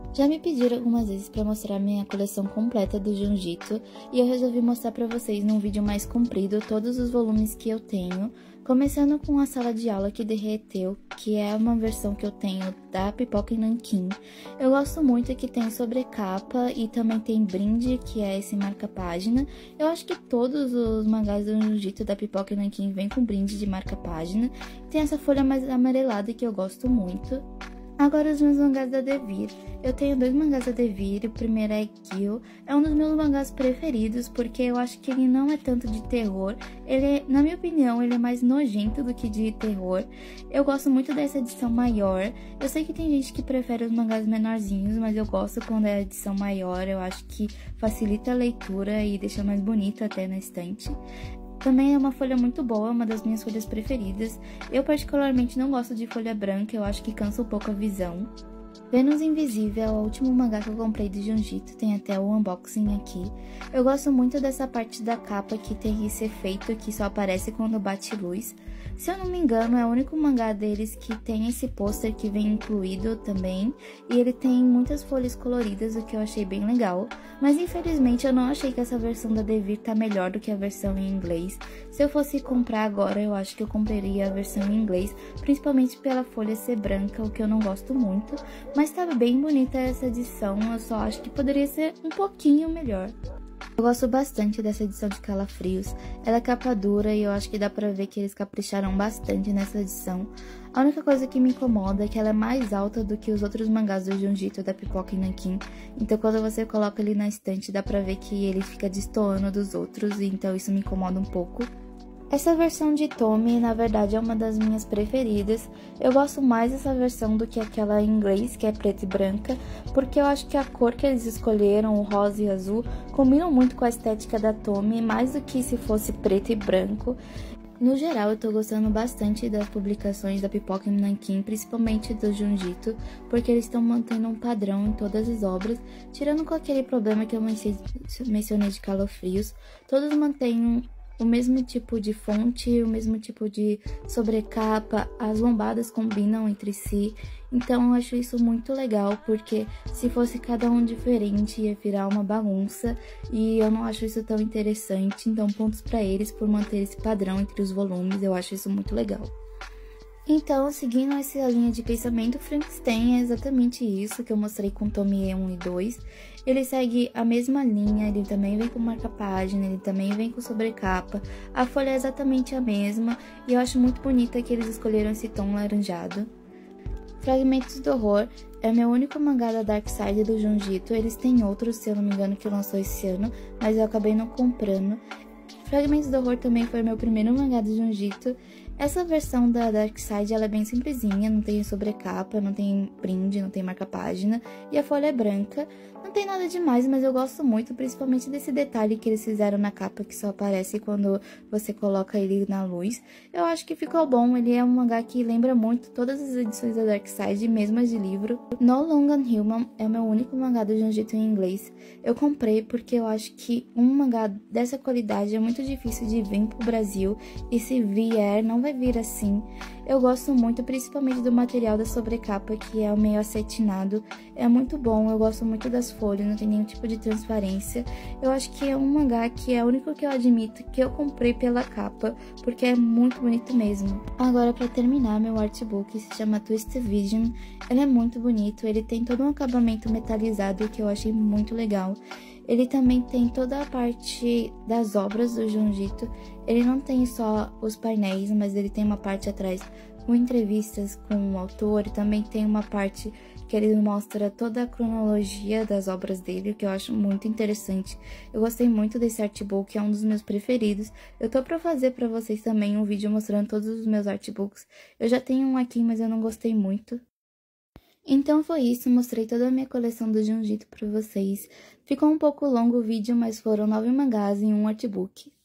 Já me pediram algumas vezes para mostrar minha coleção completa do Jiu-Jitsu e eu resolvi mostrar para vocês num vídeo mais comprido todos os volumes que eu tenho, começando com a Sala de Aula que Derreteu, que é uma versão que eu tenho da Pipoca e Nanquim. Eu gosto muito que tem sobrecapa e também tem brinde, que é esse marca-página. Eu acho que todos os mangás do Jiu-Jitsu da Pipoca e Nanquim vêm com brinde de marca-página. Tem essa folha mais amarelada que eu gosto muito. Agora os meus mangás da Devir. Eu tenho 2 mangás da Devir, o primeiro é Kill. É um dos meus mangás preferidos, porque eu acho que ele não é tanto de terror. Na minha opinião, ele é mais nojento do que de terror. Eu gosto muito dessa edição maior. Eu sei que tem gente que prefere os mangás menorzinhos, mas eu gosto quando é a edição maior. Eu acho que facilita a leitura e deixa mais bonito até na estante. Também é uma folha muito boa, uma das minhas folhas preferidas. Eu particularmente não gosto de folha branca, eu acho que cansa um pouco a visão. Vênus Invisível é o último mangá que eu comprei do Jiu-Jitsu, tem até o unboxing aqui. Eu gosto muito dessa parte da capa que tem esse efeito que só aparece quando bate luz. Se eu não me engano, é o único mangá deles que tem esse pôster que vem incluído também. E ele tem muitas folhas coloridas, o que eu achei bem legal. Mas infelizmente eu não achei que essa versão da Devir tá melhor do que a versão em inglês. Se eu fosse comprar agora, eu acho que eu compraria a versão em inglês, principalmente pela folha ser branca, o que eu não gosto muito. Mas tá bem bonita essa edição, eu só acho que poderia ser um pouquinho melhor. Eu gosto bastante dessa edição de Calafrios, ela é capa dura e eu acho que dá pra ver que eles capricharam bastante nessa edição. A única coisa que me incomoda é que ela é mais alta do que os outros mangás do Jiu-Jitsu da Pipoca e Nanquim, então quando você coloca ele na estante dá pra ver que ele fica destoando dos outros, então isso me incomoda um pouco. Essa versão de Tommy, na verdade, é uma das minhas preferidas. Eu gosto mais dessa versão do que aquela em inglês, que é preta e branca, porque eu acho que a cor que eles escolheram, o rosa e azul, combinam muito com a estética da Tommy, mais do que se fosse preto e branco. No geral, eu tô gostando bastante das publicações da Pipoca e Nanquim, principalmente do Jiu-Jitsu, porque eles estão mantendo um padrão em todas as obras, tirando com aquele problema que eu mencionei de Calafrios. Todos mantêm o mesmo tipo de fonte, o mesmo tipo de sobrecapa, as lombadas combinam entre si, então eu acho isso muito legal, porque se fosse cada um diferente ia virar uma bagunça, e eu não acho isso tão interessante, então pontos pra eles por manter esse padrão entre os volumes, eu acho isso muito legal. Então, seguindo essa linha de pensamento, Frankenstein é exatamente isso que eu mostrei com Tommy 1 e 2. Ele segue a mesma linha, ele também vem com marca-página, ele também vem com sobrecapa. A folha é exatamente a mesma e eu acho muito bonita que eles escolheram esse tom laranjado. Fragmentos do Horror é meu único mangá da Dark Side do Jiu-Jitsu. Eles têm outros, se eu não me engano, que lançou esse ano, mas eu acabei não comprando. Fragmentos do Horror também foi meu primeiro mangá do Jiu-Jitsu. Essa versão da Dark Side ela é bem simplesinha, não tem sobrecapa, não tem brinde, não tem marca-página e a folha é branca. Não tem nada demais, mas eu gosto muito, principalmente desse detalhe que eles fizeram na capa que só aparece quando você coloca ele na luz. Eu acho que ficou bom, ele é um mangá que lembra muito todas as edições da Dark Side, mesmo as de livro. No Long and Human é o meu único mangá do Jiu-Jitsu em inglês. Eu comprei porque eu acho que um mangá dessa qualidade é muito difícil de vir pro Brasil e se vier, não vai vir assim. Eu gosto muito, principalmente do material da sobrecapa, que é o meio acetinado. É muito bom, eu gosto muito das folhas, não tem nenhum tipo de transparência. Eu acho que é um mangá que é o único que eu admito que eu comprei pela capa, porque é muito bonito mesmo. Agora, pra terminar, meu artbook se chama Twist Vision. Ele é muito bonito, ele tem todo um acabamento metalizado que eu achei muito legal. Ele também tem toda a parte das obras do Jiu-Jitsu. Ele não tem só os painéis, mas ele tem uma parte atrás com entrevistas com o autor. E também tem uma parte que ele mostra toda a cronologia das obras dele, o que eu acho muito interessante. Eu gostei muito desse artbook, é um dos meus preferidos. Eu tô pra fazer pra vocês também um vídeo mostrando todos os meus artbooks. Eu já tenho um aqui, mas eu não gostei muito. Então foi isso, mostrei toda a minha coleção do Jiu-Jitsu pra vocês. Ficou um pouco longo o vídeo, mas foram 9 mangás em um artbook.